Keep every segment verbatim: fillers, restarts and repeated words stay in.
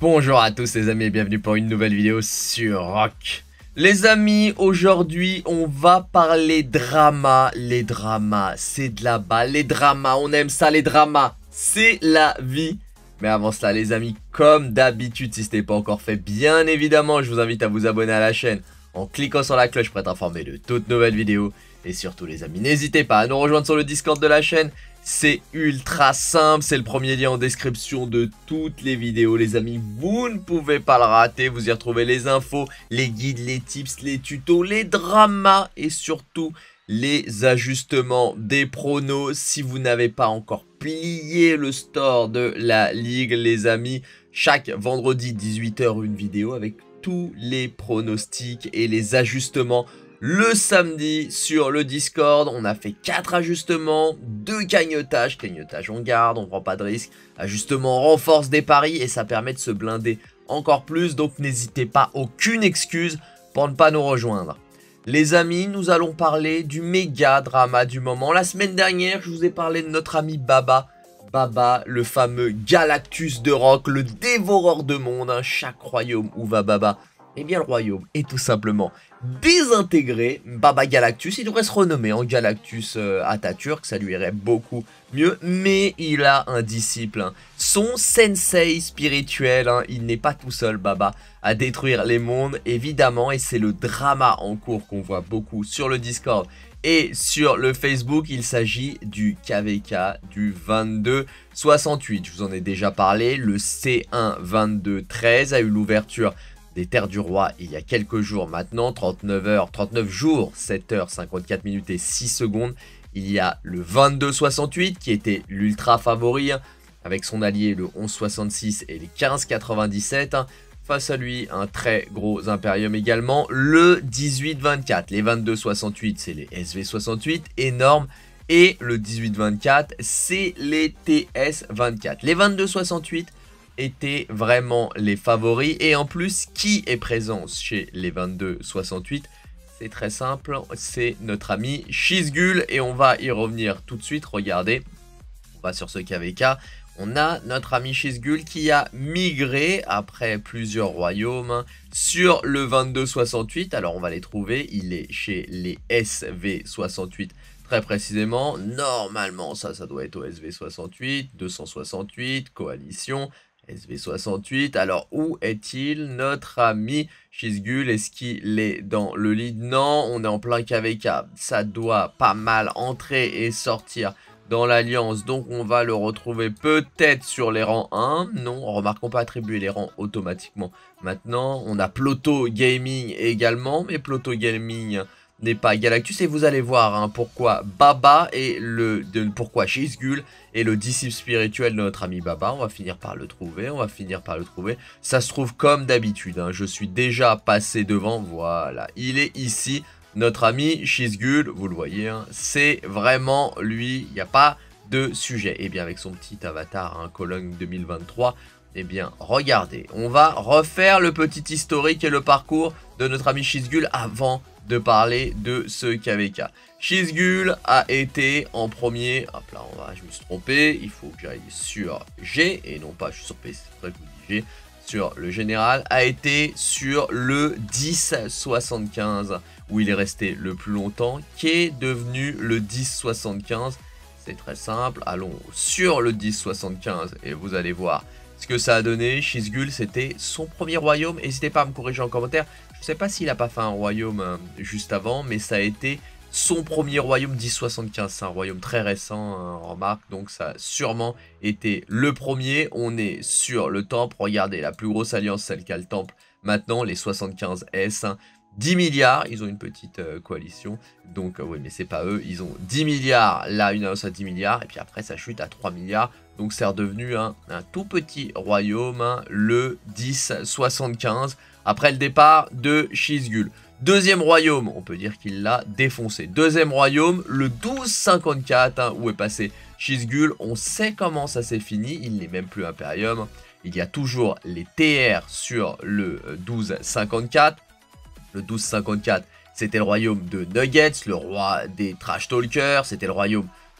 Bonjour à tous les amis et bienvenue pour une nouvelle vidéo sur Rock. Les amis, aujourd'hui on va parler drama. Les dramas, c'est de la balle. Les dramas, on aime ça les dramas. C'est la vie. Mais avant cela les amis, comme d'habitude, si ce n'est pas encore fait, bien évidemment, je vous invite à vous abonner à la chaîne en cliquant sur la cloche pour être informé de toutes nouvelles vidéos. Et surtout les amis, n'hésitez pas à nous rejoindre sur le Discord de la chaîne. C'est ultra simple, c'est le premier lien en description de toutes les vidéos les amis, vous ne pouvez pas le rater, vous y retrouvez les infos, les guides, les tips, les tutos, les dramas et surtout les ajustements des pronos. Si vous n'avez pas encore plié le store de la ligue les amis, chaque vendredi dix-huit heures une vidéo avec tous les pronostics et les ajustements. Le samedi sur le Discord, on a fait quatre ajustements, deux cagnottages, cagnotage on garde, on prend pas de risque, ajustement renforce des paris et ça permet de se blinder encore plus, donc n'hésitez pas, aucune excuse pour ne pas nous rejoindre. Les amis, nous allons parler du méga drama du moment. La semaine dernière, je vous ai parlé de notre ami Baba. Baba, le fameux Galactus de Rock, le dévoreur de monde, hein, chaque royaume où va Baba. Eh bien le royaume est tout simplement désintégré. Baba Galactus, il devrait se renommer en Galactus euh, Atatürk, ça lui irait beaucoup mieux. Mais il a un disciple, hein, son sensei spirituel, hein, il n'est pas tout seul Baba à détruire les mondes évidemment. Et c'est le drama en cours qu'on voit beaucoup sur le Discord et sur le Facebook. Il s'agit du K V K du vingt-deux soixante-huit, je vous en ai déjà parlé. Le C un vingt-deux treize a eu l'ouverture des Terres du Roi il y a quelques jours maintenant, trente-neuf heures, trente-neuf jours, sept heures, cinquante-quatre minutes et six secondes. Il y a le vingt-deux soixante-huit qui était l'ultra favori, hein, avec son allié le onze soixante-six et les quinze quatre-vingt-dix-sept. Hein. Face à lui, un très gros Imperium également, le dix-huit vingt-quatre. Les vingt-deux soixante-huit, c'est les S V soixante-huit, énorme. Et le dix-huit vingt-quatre, c'est les T S vingt-quatre. Les vingt-deux soixante-huit étaient vraiment les favoris. Et en plus, qui est présent chez les vingt-deux soixante-huit? C'est très simple, c'est notre ami Shizgul. Et on va y revenir tout de suite. Regardez, on va sur ce K V K. On a notre ami Shizgul qui a migré après plusieurs royaumes sur le vingt-deux soixante-huit. Alors on va les trouver, il est chez les S V soixante-huit très précisément. Normalement ça, ça doit être au S V soixante-huit, deux cent soixante-huit, coalition, S V soixante-huit. Alors où est-il notre ami Shizgul? Est-ce qu'il est dans le lead? Non, on est en plein K V K. Ça doit pas mal entrer et sortir dans l'alliance, donc on va le retrouver peut-être sur les rangs un. Non, remarque, on peut attribuer les rangs automatiquement. Maintenant, on a Ploto Gaming également, mais Ploto Gaming n'est pas Galactus. Et vous allez voir hein, pourquoi Baba et le de, pourquoi Shizgul est le disciple spirituel de notre ami Baba. On va finir par le trouver, on va finir par le trouver. Ça se trouve comme d'habitude, hein, je suis déjà passé devant, voilà, il est ici. Notre ami Shizgul, vous le voyez, hein, c'est vraiment lui, il n'y a pas de sujet. Et bien avec son petit avatar, hein, Cologne deux mille vingt-trois, et bien regardez, on va refaire le petit historique et le parcours de notre ami Shizgul avant de parler de ce K V K. Shizgul a été en premier, hop là, on va, je me suis trompé, il faut que j'aille sur G et non pas, je suis sur P C, c'est vrai que je vous dis G. Sur le général, a été sur le dix soixante-quinze où il est resté le plus longtemps, qui est devenu le dix soixante-quinze. C'est très simple, allons sur le dix soixante-quinze et vous allez voir ce que ça a donné. Shizgul, c'était son premier royaume. N'hésitez pas à me corriger en commentaire, je ne sais pas s'il n'a pas fait un royaume euh, juste avant, mais ça a été son premier royaume. Dix soixante-quinze, c'est un royaume très récent, hein, remarque, donc ça a sûrement été le premier. On est sur le temple, regardez, la plus grosse alliance, celle qu'a le temple maintenant, les soixante-quinze S, hein, dix milliards, ils ont une petite euh, coalition, donc euh, oui, mais c'est pas eux, ils ont dix milliards, là une alliance à dix milliards, et puis après ça chute à trois milliards, donc c'est redevenu hein, un tout petit royaume, hein, le dix soixante-quinze, après le départ de Shizgul. Deuxième royaume, on peut dire qu'il l'a défoncé. Deuxième royaume, le douze cinquante-quatre, hein, où est passé Shizgul. On sait comment ça s'est fini, il n'est même plus Imperium. Il y a toujours les T R sur le douze cinquante-quatre. Le douze cinquante-quatre, c'était le royaume de Nuggets, le roi des Trash Talkers. C'était le royaume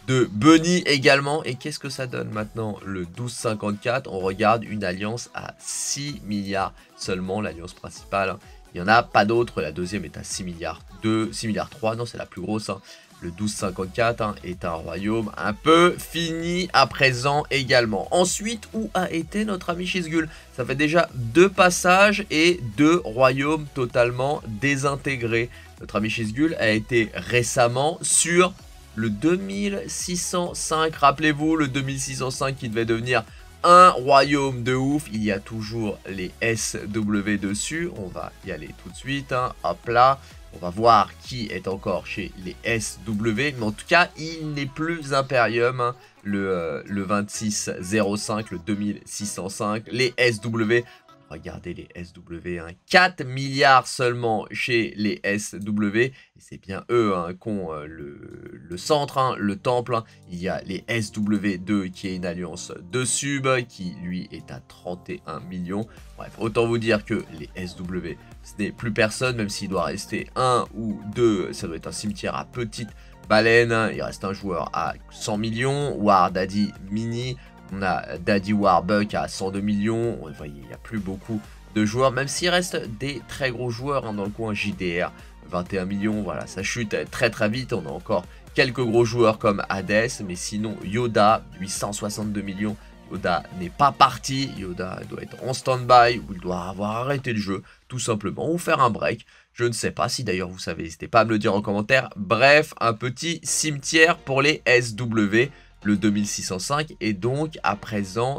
de Bunny également. Et qu'est-ce que ça donne maintenant? Le douze cinquante-quatre, on regarde une alliance à six milliards seulement, l'alliance principale. Hein. Il n'y en a pas d'autres, la deuxième est à six milliards deux, six milliards trois, non c'est la plus grosse. Hein. Le douze cinquante-quatre hein, est un royaume un peu fini à présent également. Ensuite, où a été notre ami Shizgul? Ça fait déjà deux passages et deux royaumes totalement désintégrés. Notre ami Shizgul a été récemment sur le deux mille six cent cinq. Rappelez-vous, le deux mille six cent cinq qui devait devenir un royaume de ouf. Il y a toujours les S W dessus. On va y aller tout de suite. Hein. Hop là. On va voir qui est encore chez les S W. Mais en tout cas, il n'est plus Imperium. Hein. Le, euh, le vingt-six zéro cinq, le deux mille six cent cinq. Les S W. Regardez les S W. Hein. quatre milliards seulement chez les S W. Et c'est bien eux hein, qui ont euh, le, le centre, hein, le temple. Hein. Il y a les S W deux qui est une alliance de sub. Qui lui est à trente et un millions. Bref, autant vous dire que les S W... ce n'est plus personne, même s'il doit rester un ou deux, ça doit être un cimetière à petite baleine. Il reste un joueur à cent millions, War Daddy Mini, on a Daddy Warbuck à cent deux millions. Vous voyez, il n'y a plus beaucoup de joueurs, même s'il reste des très gros joueurs hein, dans le coin. J D R, vingt et un millions, voilà, ça chute très très vite. On a encore quelques gros joueurs comme Hades, mais sinon Yoda, huit cent soixante-deux millions. Yoda n'est pas parti, Yoda doit être en stand-by ou il doit avoir arrêté le jeu, tout simplement, ou faire un break. Je ne sais pas si d'ailleurs vous savez, n'hésitez pas à me le dire en commentaire. Bref, un petit cimetière pour les S W. Le deux mille six cent cinq est donc à présent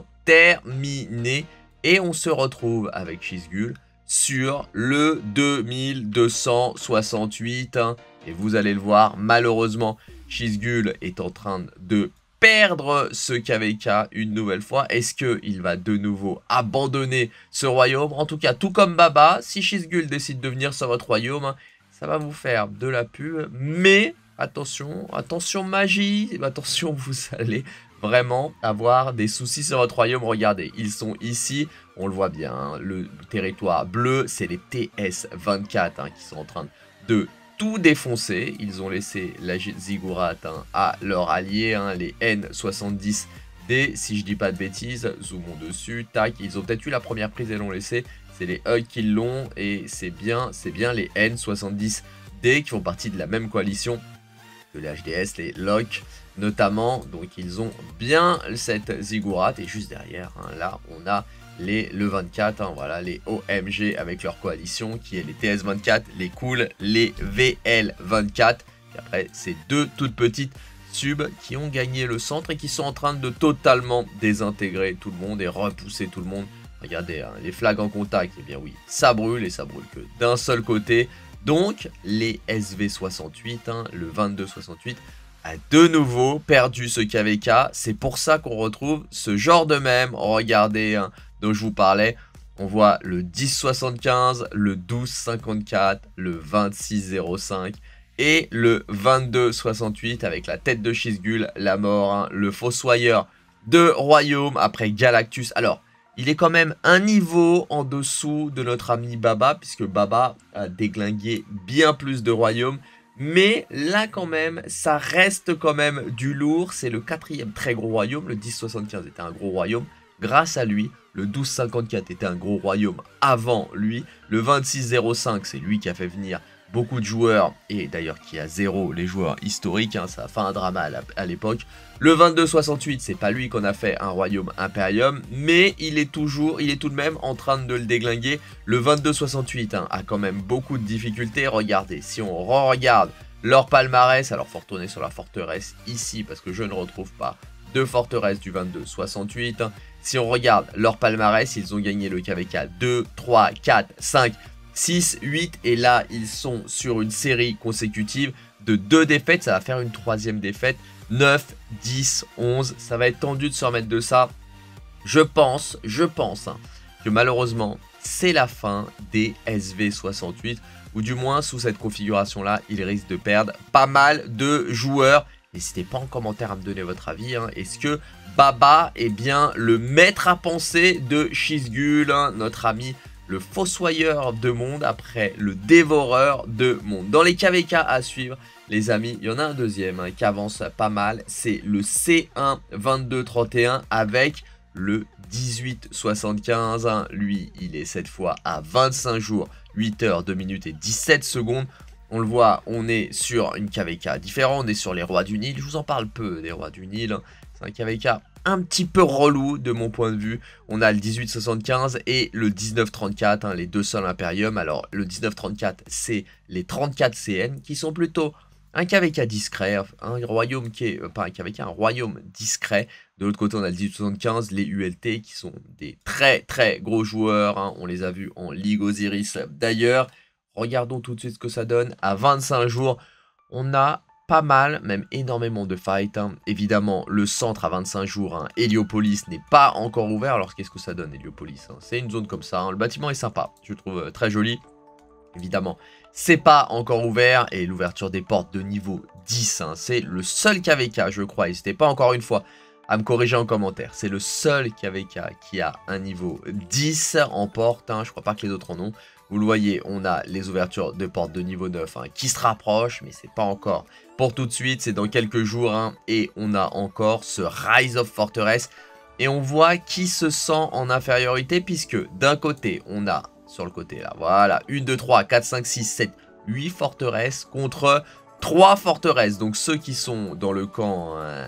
terminé. Et on se retrouve avec Shizgul sur le deux mille deux cent soixante-huit. Hein. Et vous allez le voir, malheureusement, Shizgul est en train de perdre ce K V K une nouvelle fois. Est-ce qu'il va de nouveau abandonner ce royaume? En tout cas, tout comme Baba, si Shizgul décide de venir sur votre royaume, ça va vous faire de la pub. Mais attention, attention magie, attention, vous allez vraiment avoir des soucis sur votre royaume. Regardez, ils sont ici, on le voit bien, hein, le territoire bleu, c'est les T S vingt-quatre hein, qui sont en train de tout défoncer. Ils ont laissé la Ziggurat hein, à leur allié, hein, les N soixante-dix D, si je dis pas de bêtises. Zoomons dessus, tac, ils ont peut-être eu la première prise et l'ont laissé. C'est les Hug qui l'ont et c'est bien, c'est bien les N soixante-dix D qui font partie de la même coalition que les H D S, les Locke notamment. Donc ils ont bien cette Ziggurat et juste derrière, hein, là on a les le vingt-quatre, hein, voilà, les O M G avec leur coalition qui est les T S vingt-quatre, les Cool, les V L vingt-quatre. Et après, c'est deux toutes petites subs qui ont gagné le centre et qui sont en train de totalement désintégrer tout le monde et repousser tout le monde. Regardez, hein, les flags en contact, et eh bien oui, ça brûle et ça brûle que d'un seul côté. Donc, les S V soixante-huit, hein, le vingt-deux soixante-huit, a de nouveau perdu ce K V K. C'est pour ça qu'on retrouve ce genre de mème. Regardez, hein, dont je vous parlais. On voit le dix soixante-quinze, le douze cinquante-quatre, le vingt-six zéro cinq et le vingt-deux soixante-huit avec la tête de Shizgul, la mort, hein, le fossoyeur de royaume après Galactus. Alors, il est quand même un niveau en dessous de notre ami Baba, puisque Baba a déglingué bien plus de royaumes. Mais là quand même, ça reste quand même du lourd. C'est le quatrième très gros royaume. Le dix soixante-quinze était un gros royaume. Grâce à lui, le douze cinquante-quatre était un gros royaume avant lui. Le vingt-six zéro cinq, c'est lui qui a fait venir beaucoup de joueurs. Et d'ailleurs qui a zéro les joueurs historiques. Hein, ça a fait un drama à l'époque. Le vingt-deux soixante-huit, c'est pas lui qu'on a fait un royaume Imperium. Mais il est toujours, il est tout de même en train de le déglinguer. Le vingt-deux soixante-huit hein, a quand même beaucoup de difficultés. Regardez, si on re-regarde leur palmarès. Alors faut retourner sur la forteresse ici parce que je ne retrouve pas de forteresse du vingt-deux soixante-huit. Si on regarde leur palmarès, ils ont gagné le K V K deux, trois, quatre, cinq, six, huit. Et là, ils sont sur une série consécutive de deux défaites. Ça va faire une troisième défaite. neuf, dix, onze. Ça va être tendu de se remettre de ça. Je pense, je pense hein, que malheureusement, c'est la fin des S V soixante-huit. Ou du moins, sous cette configuration-là, ils risquent de perdre pas mal de joueurs. N'hésitez pas en commentaire à me donner votre avis. Hein. Est-ce que Baba est bien le maître à penser de Shizgul, hein, notre ami, le fossoyeur de monde après le dévoreur de monde? Dans les K V K à suivre, les amis, il y en a un deuxième hein, qui avance pas mal. C'est le C un vingt-deux trente et un avec le dix-huit soixante-quinze. Hein. Lui, il est cette fois à vingt-cinq jours, huit heures, deux minutes et dix-sept secondes. On le voit, on est sur une K V K différente. On est sur les Rois du Nil. Je vous en parle peu des Rois du Nil. Hein. C'est un K V K un petit peu relou de mon point de vue. On a le dix-huit soixante-quinze et le dix-neuf trente-quatre, hein, les deux seuls Imperium. Alors, le dix-neuf trente-quatre, c'est les trente-quatre C N qui sont plutôt un K V K discret, un royaume qui est, euh, pas un K V K, un royaume discret. De l'autre côté, on a le dix-huit soixante-quinze, les U L T qui sont des très très gros joueurs. Hein. On les a vus en Ligue Osiris d'ailleurs. Regardons tout de suite ce que ça donne. À vingt-cinq jours, on a pas mal, même énormément de fights. Hein. Évidemment, le centre à vingt-cinq jours, hein, Héliopolis n'est pas encore ouvert. Alors, qu'est-ce que ça donne, Héliopolis hein? C'est une zone comme ça. Hein. Le bâtiment est sympa, je le trouve euh, très joli. Évidemment, c'est pas encore ouvert. Et l'ouverture des portes de niveau dix, hein, c'est le seul K V K, je crois. N'hésitez pas encore une fois à me corriger en commentaire. C'est le seul K V K qui a un niveau dix en porte. Hein. Je crois pas que les autres en ont. Vous le voyez, on a les ouvertures de portes de niveau neuf hein, qui se rapprochent, mais c'est pas encore pour tout de suite, c'est dans quelques jours. Hein, et on a encore ce Rise of Fortress. Et on voit qui se sent en infériorité, puisque d'un côté, on a, sur le côté là, voilà, un, deux, trois, quatre, cinq, six, sept, huit forteresses contre trois forteresses. Donc ceux qui sont dans le camp euh,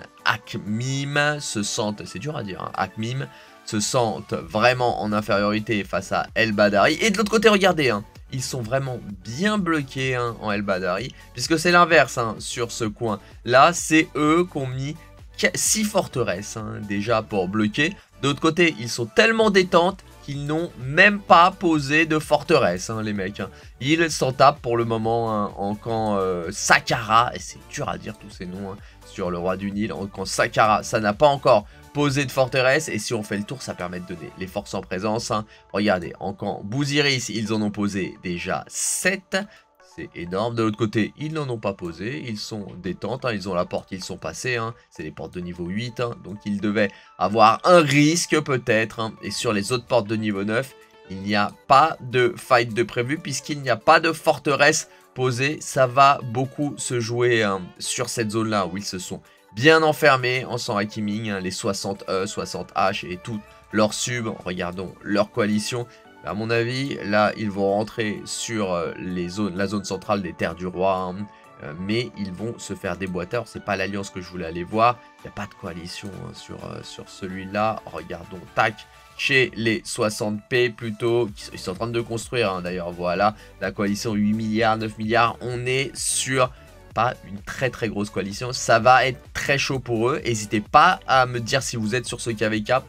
Akhmim se sentent, c'est dur à dire, hein, Akhmim, se sentent vraiment en infériorité face à El Badari. Et de l'autre côté, regardez, hein, ils sont vraiment bien bloqués hein, en El Badari, puisque c'est l'inverse hein, sur ce coin. Là, c'est eux qui ont mis six forteresses hein, déjà pour bloquer. De l'autre côté, ils sont tellement détentes qu'ils n'ont même pas posé de forteresse, hein, les mecs. Hein. Ils s'en tapent pour le moment hein, en camp euh, Saqqara, et c'est dur à dire tous ces noms hein, sur le Roi du Nil. En camp Saqqara, ça n'a pas encore posé de forteresse, et si on fait le tour, ça permet de donner les forces en présence. Hein. Regardez, en camp Bouziris, ils en ont posé déjà sept. C'est énorme. De l'autre côté, ils n'en ont pas posé. Ils sont détentes. Hein. Ils ont la porte, ils sont passés. Hein. C'est les portes de niveau huit. Hein. Donc, ils devaient avoir un risque peut-être. Hein. Et sur les autres portes de niveau neuf, il n'y a pas de fight de prévu puisqu'il n'y a pas de forteresse posée. Ça va beaucoup se jouer hein, sur cette zone-là où ils se sont bien enfermés en sans hakiming. Hein. Les soixante E, soixante H et tout leur sub. Regardons leur coalition. À mon avis, là, ils vont rentrer sur euh, les zones, la zone centrale des terres du roi, hein, euh, mais ils vont se faire déboîter. Alors, c'est pas l'alliance que je voulais aller voir. Il n'y a pas de coalition hein, sur, euh, sur celui-là. Regardons, tac, chez les soixante P plutôt. Ils sont en train de construire, hein, d'ailleurs, voilà. La coalition huit milliards, neuf milliards. On est sur pas une très très grosse coalition. Ça va être très chaud pour eux. N'hésitez pas à me dire si vous êtes sur ce K V K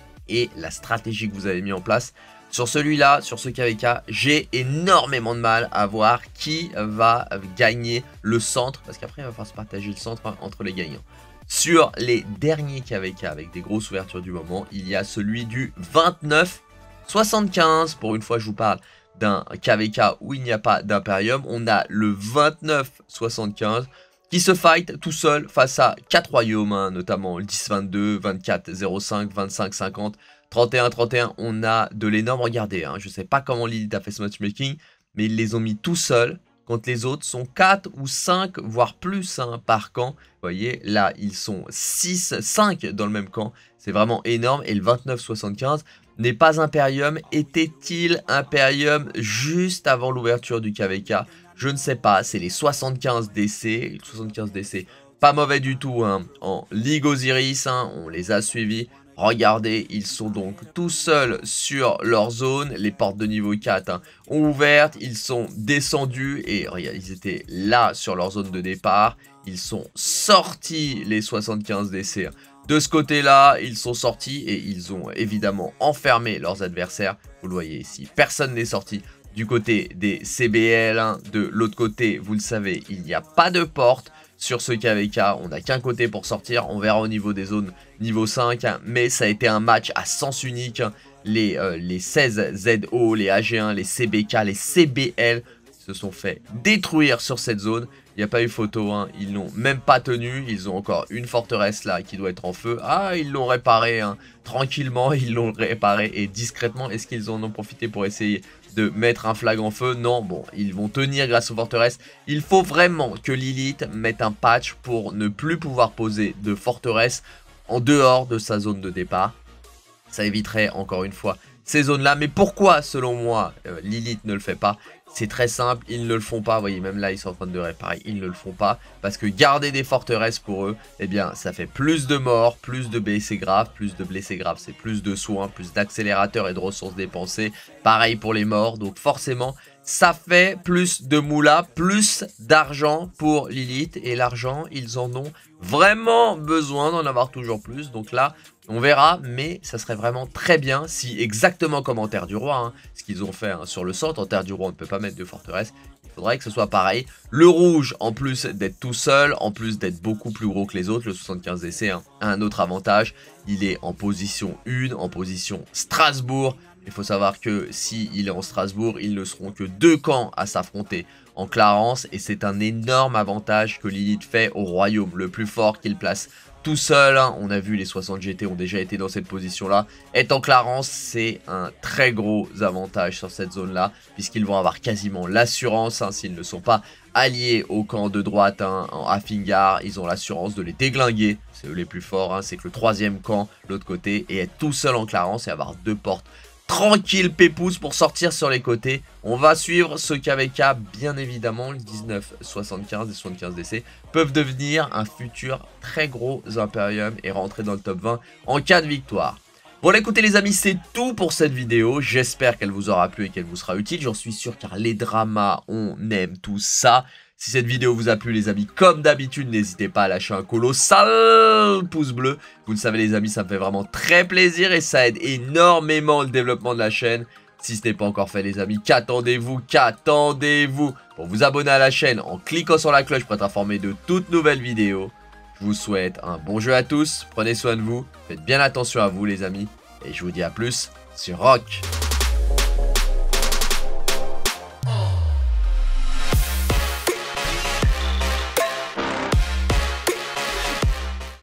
et la stratégie que vous avez mis en place. Sur celui-là, sur ce K V K, j'ai énormément de mal à voir qui va gagner le centre. Parce qu'après, il va falloir se partager le centre hein, entre les gagnants. Sur les derniers K V K avec des grosses ouvertures du moment, il y a celui du vingt-neuf soixante-quinze. Pour une fois, je vous parle d'un K V K où il n'y a pas d'Imperium. On a le vingt-neuf soixante-quinze qui se fight tout seul face à quatre royaumes, hein, notamment le dix vingt-deux, vingt-quatre zéro cinq, vingt-cinq cinquante, trente et un trente et un. On a de l'énorme, regardez, hein, je sais pas comment Lilith a fait ce matchmaking, mais ils les ont mis tout seuls, quand les autres sont quatre ou cinq, voire plus hein, par camp. Vous voyez, là, ils sont six, cinq dans le même camp. C'est vraiment énorme. Et le vingt-neuf soixante-quinze n'est pas Imperium. Était-il Imperium juste avant l'ouverture du K V K? Je ne sais pas. C'est les soixante-quinze D C. Les soixante-quinze D C, pas mauvais du tout hein, en Ligue Osiris. Hein, on les a suivis. Regardez, ils sont donc tout seuls sur leur zone. Les portes de niveau quatre hein, ont ouvert. Ils sont descendus et regarde, ils étaient là sur leur zone de départ. Ils sont sortis, les soixante-quinze D C. De ce côté-là, ils sont sortis et ils ont évidemment enfermé leurs adversaires. Vous le voyez ici, personne n'est sorti du côté des C B L. Hein. De l'autre côté, vous le savez, il n'y a pas de porte. Sur ce K V K, on n'a qu'un côté pour sortir. On verra au niveau des zones niveau cinq. Hein, mais ça a été un match à sens unique. Hein. Les, euh, les seize Z O, les A G un, les C B K, les C B L se sont fait détruire sur cette zone. Il n'y a pas eu photo. Hein. Ils n'ont même pas tenu. Ils ont encore une forteresse là qui doit être en feu. Ah, ils l'ont réparé. Hein. Tranquillement, ils l'ont réparé et discrètement. Est-ce qu'ils en ont profité pour essayer de mettre un flag en feu. Non, bon, ils vont tenir grâce aux forteresses. Il faut vraiment que Lilith mette un patch pour ne plus pouvoir poser de forteresse en dehors de sa zone de départ. Ça éviterait encore une fois ces zones-là. Mais pourquoi, selon moi, euh, Lilith ne le fait pas? C'est très simple, ils ne le font pas. Vous voyez, même là, ils sont en train de réparer. Ils ne le font pas parce que garder des forteresses pour eux, eh bien, ça fait plus de morts, plus de blessés graves. Plus de blessés graves, c'est plus de soins, plus d'accélérateurs et de ressources dépensées. Pareil pour les morts. Donc forcément, ça fait plus de moula, plus d'argent pour Lilith. Et l'argent, ils en ont vraiment besoin d'en avoir toujours plus. Donc là, on verra, mais ça serait vraiment très bien si, exactement comme en Terre du Roi, hein, ce qu'ils ont fait hein, sur le centre, en Terre du Roi, on ne peut pas mettre de forteresse. Il faudrait que ce soit pareil. Le rouge, en plus d'être tout seul, en plus d'être beaucoup plus gros que les autres, le soixante-quinze D C, hein, a un autre avantage. Il est en position un, en position Strasbourg. Il faut savoir que s'il est en Strasbourg, ils ne seront que deux camps à s'affronter en Clarence. Et c'est un énorme avantage que Lilith fait au royaume, le plus fort qu'il place tout seul. Hein. On a vu les soixante G T ont déjà été dans cette position-là. Être en Clarence, c'est un très gros avantage sur cette zone-là, puisqu'ils vont avoir quasiment l'assurance, hein, s'ils ne sont pas alliés au camp de droite, hein, à Fingar, ils ont l'assurance de les déglinguer. C'est eux les plus forts, hein. C'est que le troisième camp, l'autre côté, et être tout seul en Clarence et avoir deux portes tranquille pépouze pour sortir sur les côtés. On va suivre ce K V K, bien évidemment. Le dix-neuf, soixante-quinze et soixante-quinze D C peuvent devenir un futur très gros Imperium et rentrer dans le top vingt en cas de victoire. Bon, là, écoutez les amis, c'est tout pour cette vidéo. J'espère qu'elle vous aura plu et qu'elle vous sera utile. J'en suis sûr car les dramas, on aime tout ça. Si cette vidéo vous a plu les amis, comme d'habitude, n'hésitez pas à lâcher un colossal pouce bleu. Vous le savez les amis, ça me fait vraiment très plaisir et ça aide énormément le développement de la chaîne. Si ce n'est pas encore fait les amis, qu'attendez-vous, qu'attendez-vous pour vous abonner à la chaîne en cliquant sur la cloche pour être informé de toutes nouvelles vidéos. Je vous souhaite un bon jeu à tous, prenez soin de vous, faites bien attention à vous les amis et je vous dis à plus sur Rock.